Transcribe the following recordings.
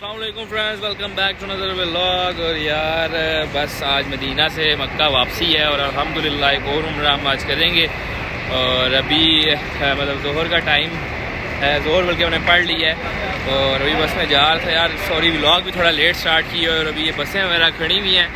अस्सलाम वालेकुम friends, welcome back to another vlog. और यार बस आज मदीना से मक्का वापसी है और अल्हम्दुलिल्लाह एक और उम्रा हम आज करेंगे। और अभी मतलब ज़ोहर का टाइम है, ज़ोहर बल्कि मैंने पढ़ लिया है और अभी बस में जा रहा था यार। सॉरी व्लॉग भी थोड़ा लेट स्टार्ट की और अभी ये बसें वगैरह खड़ी हुई हैं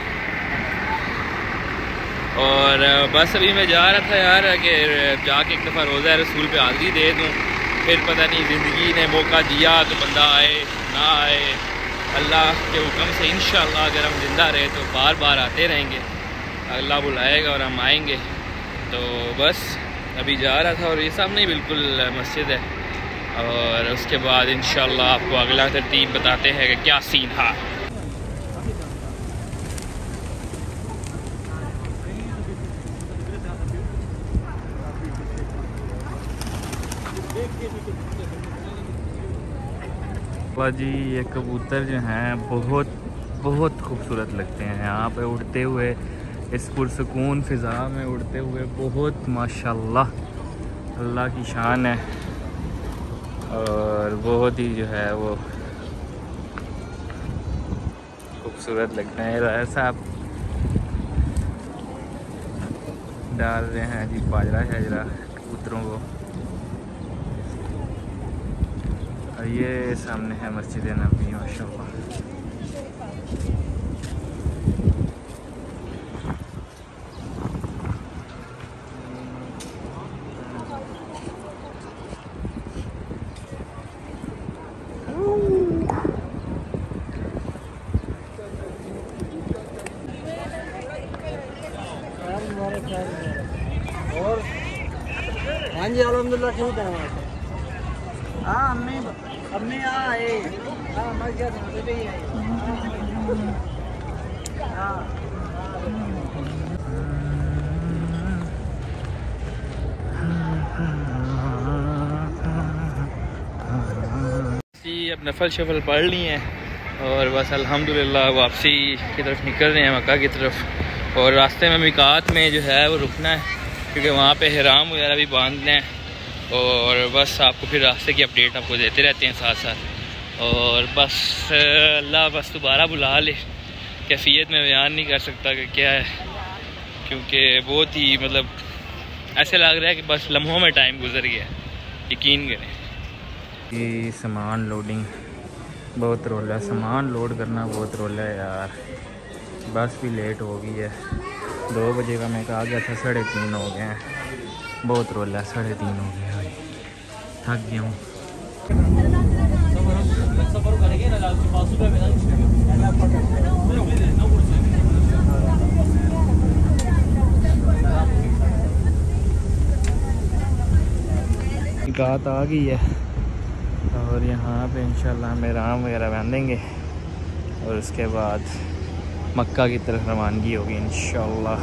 और बस अभी मैं जा रहा था यार कि जाके एक दफ़ा रोज़ा रसूल पे हाज़िरी दे दूँ। फिर पता नहीं ज़िंदगी ने मौका दिया तो बंदा आए ना आए, अल्लाह के हुक्म से इंशाअल्लाह अगर हम ज़िंदा रहे तो बार बार आते रहेंगे, अल्लाह बुलाएगा और हम आएंगे। तो बस अभी जा रहा था और ये सामने ही बिल्कुल मस्जिद है और उसके बाद इंशाअल्लाह आपको अगला तरतीब बताते हैं कि क्या सीन था। जी ये कबूतर जो हैं बहुत खूबसूरत लगते हैं यहाँ पे उड़ते हुए, इस पुरसकून फ़िज़ा में उड़ते हुए। बहुत माशाल्लाह अल्लाह की शान है और बहुत ही जो है वो खूबसूरत लगते हैं। राय साहब डाल रहे हैं जी बाजरा शाजरा कबूतरों को। और ये सामने है मस्जिद नबी माशाल्लाह। और हाँ जी अल्हम्दुलिल्लाह ठीक है। हाँ अम्मी आए मस्जिद जी अब नफल शफल पढ़ ली हैं और बस अल्हम्दुलिल्लाह वापसी की तरफ निकल रहे हैं, मक्का की तरफ। और रास्ते में मिकात में जो है वो रुकना है क्योंकि वहाँ पे हिराम वगैरह भी बांधने हैं और बस आपको फिर रास्ते की अपडेट आपको देते रहते हैं साथ साथ। और बस अल्लाह बस दोबारा बुला ले, कैफियत में बयान नहीं कर सकता कि क्या है, क्योंकि बहुत ही मतलब ऐसे लग रहा है कि बस लम्हों में टाइम गुजर गया, यकीन करें। ये सामान लोडिंग बहुत रोला है, सामान लोड करना बहुत रोला है यार। बस भी लेट हो गई है, 2 बजे का मैं कहा गया था, 3:30 हो गए हैं। बहुत रोला है, 3:30 हो गया है, थक गया हूँ। रात आ गई है और यहाँ पे इंशाल्लाह हम राम वगैरह बांधेंगे और उसके बाद मक्का की तरफ रवानगी होगी इंशाल्लाह।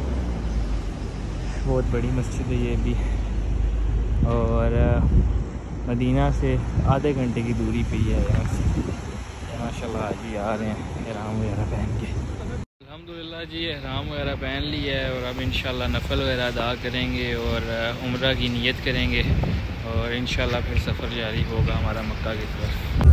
बहुत बड़ी मस्जिद है ये भी और मदीना से आधे घंटे की दूरी पे ही है यहाँ से। माशाल्लाह आज ही आ रहे हैं एहराम वगैरह पहन के। अल्हम्दुलिल्लाह जी एहराम वगैरह पहन लिया है और अब इंशाल्लाह नफल वगैरह अदा करेंगे और उम्रा की नीयत करेंगे और इंशाल्लाह फिर सफ़र जारी होगा हमारा मक्का की तरफ।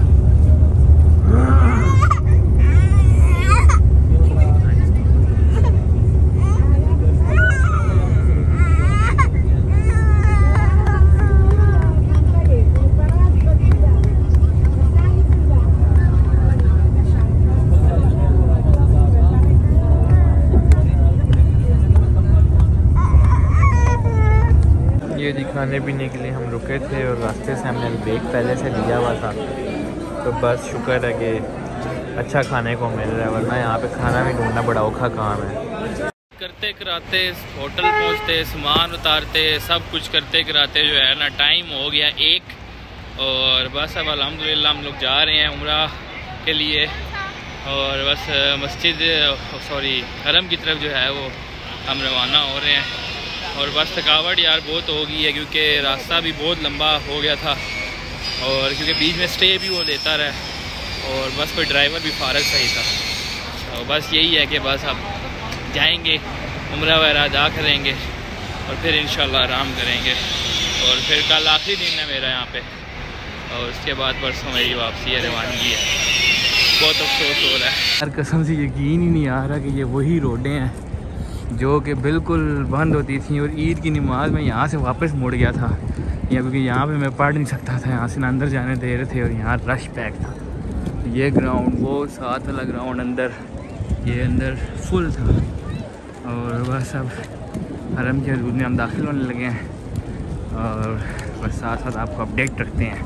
ये जी खाने पीने के लिए हम रुके थे और रास्ते से हमने ब्रेक पहले से लिया हुआ था, तो बस शुक्र है कि अच्छा खाने को मिल रहा है, वरना यहाँ पे खाना भी ढूंढना बड़ा औखा काम है। करते कराते होटल पहुँचते, सामान उतारते, सब कुछ करते कराते जो है ना टाइम हो गया 1 और बस अब अल्हम्दुलिल्लाह हम लोग जा रहे हैं उम्रा के लिए और बस मस्जिद हरम की तरफ जो है वो हम रवाना हो रहे हैं। और बस थकावट यार बहुत हो गई है क्योंकि रास्ता भी बहुत लंबा हो गया था और क्योंकि बीच में स्टे भी वो देता रहा और बस कोई ड्राइवर भी फारग सही था। तो बस यही है कि बस अब जाएंगे उम्रा वगैरह अदा करेंगे और फिर इंशाल्लाह आराम करेंगे और फिर कल आखिरी दिन है मेरा यहाँ पे और उसके बाद परसों मेरी वापसी है, रवानगी है। बहुत अफसोस हो रहा है यार, कसम से यकीन ही नहीं आ रहा कि ये वही रोडें हैं जो कि बिल्कुल बंद होती थी। और ईद की नमाज़ में यहाँ से वापस मुड़ गया था क्योंकि यहाँ पे मैं पढ़ नहीं सकता था, यहाँ से ना अंदर जाने दे रहे थे और यहाँ रश पैक था। ये ग्राउंड, वो साथ वाला ग्राउंड अंदर, ये अंदर फुल था। और बस अब हरम के हदूद में हम दाखिल होने लगे हैं और बस साथ साथ आपको अपडेट रखते हैं।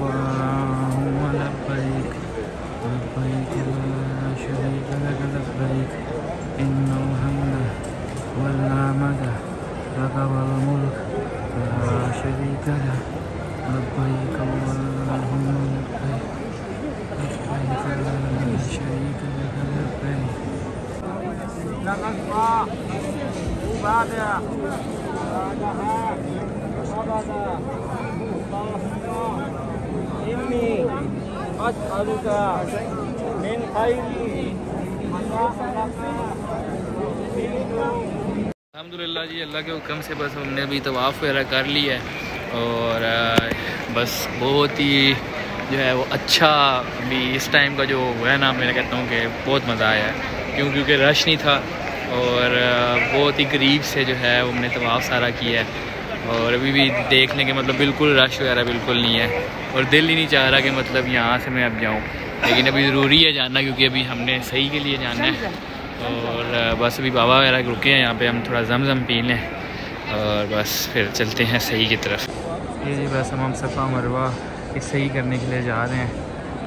अल्हम्दुलिल्लाह जी, अल्लाह के हुक्म से बस हमने अभी तवाफ़ वगैरह कर लिया है और बस बहुत ही जो है वो अच्छा अभी इस टाइम का जो है ना, मैं कहता हूँ कि बहुत मज़ा आया है क्योंकि रश नहीं था और बहुत ही करीब से जो है वो हमने तवाफ़ सारा किया है। और अभी भी देखने के मतलब बिल्कुल रश वगैरह बिल्कुल नहीं है और दिल ही नहीं चाह रहा कि मतलब यहाँ से मैं अब जाऊँ, लेकिन अभी ज़रूरी है जाना क्योंकि अभी हमने सही के लिए जाना है। और बस अभी बाबा वगैरह रुके हैं यहाँ पे, हम थोड़ा जमजम पी लें और बस फिर चलते हैं सही की तरफ। ये जी बस हम सफ़ा मरवा इस सही करने के लिए जा रहे हैं।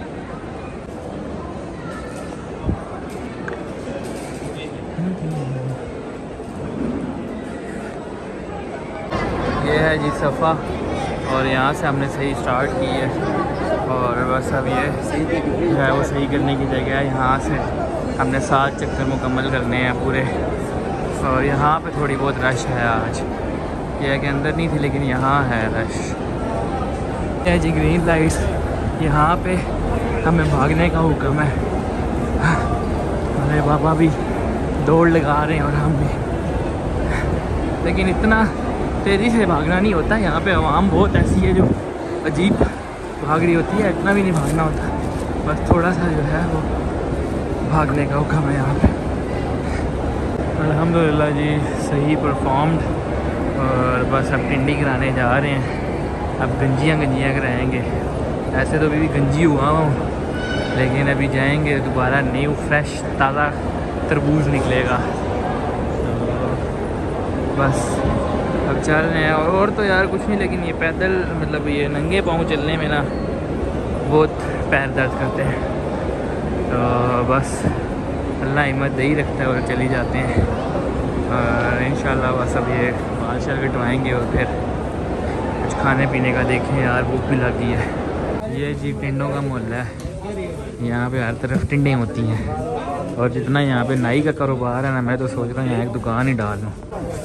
ये है जी सफ़ा और यहाँ से हमने सही स्टार्ट की है और बस अब ये जो है वो सही करने की जगह है। यहाँ से हमने 7 चक्कर मुकम्मल करने हैं पूरे और यहाँ पे थोड़ी बहुत रश है आज। यह है कि अंदर नहीं थी लेकिन यहाँ है रश। है जी ग्रीन लाइट्स, यहाँ पे हमें भागने का हुक्म है। हमारे बाबा भी दौड़ लगा रहे हैं और हम भी, लेकिन इतना तेज़ी से भागना नहीं होता। यहाँ पे आवाम बहुत ऐसी है जो अजीब भाग रही होती है, इतना भी नहीं भागना होता, बस थोड़ा सा जो है वो भागने का हुक्म है यहाँ पे। अल्हम्दुलिल्लाह जी सही परफॉर्म्ड और बस अब टिंडी कराने जा रहे हैं। अब गंजियाँ कराएँगे। ऐसे तो अभी भी गंजी हुआ हूँ लेकिन अभी जाएंगे दोबारा न्यू फ्रेश ताज़ा तरबूज निकलेगा। तो बस अब चल रहे हैं और तो यार कुछ नहीं, लेकिन ये पैदल मतलब ये नंगे पाँव चलने में ना बहुत पैर दर्द करते हैं। तो बस अल्लाह हिम्मत दे ही रखता है और चली जाते हैं और इंशाल्लाह बस अब ये बाल शल कटवाएँगे और फिर कुछ खाने पीने का देखें यार, भूख भी लगी है। ये जी टिंडों का मोहल्ला है, यहाँ पे हर तरफ टिंडें होती हैं और जितना यहाँ पे नाई का कारोबार है ना, मैं तो सोच रहा हूँ यहाँ एक दुकान ही डाल लूँ।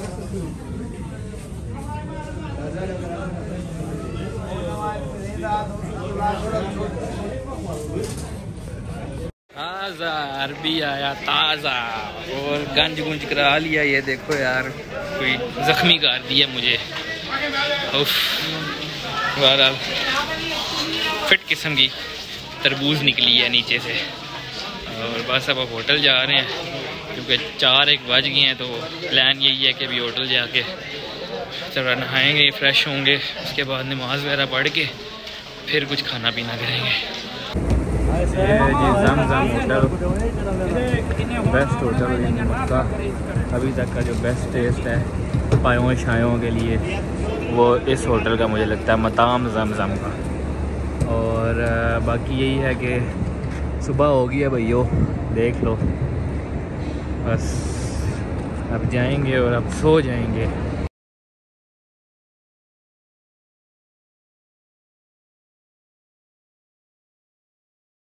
ताज़ा अरबी आया ताज़ा और गंज गुंज करा लिया। ये देखो यार कोई ज़ख्मी कर दिया मुझे। उफ, बहरहाल फिट किस्म की तरबूज निकली है नीचे से। और बस अब होटल जा रहे हैं क्योंकि 4-1 बज गए हैं। तो प्लान यही है कि अभी होटल जाके थोड़ा नहाएंगे, फ्रेश होंगे, उसके बाद नमाज वगैरह पढ़ के फिर कुछ खाना पीना करेंगे। ये जी Zamzam hotel, best hotel in Mecca, अभी तक का जो बेस्ट टेस्ट है पायों शायों के लिए वो इस होटल का मुझे लगता है मताम जमजम का। और बाकी यही है कि सुबह हो गई है भैया, देख लो। बस अब जाएंगे और अब सो जाएंगे।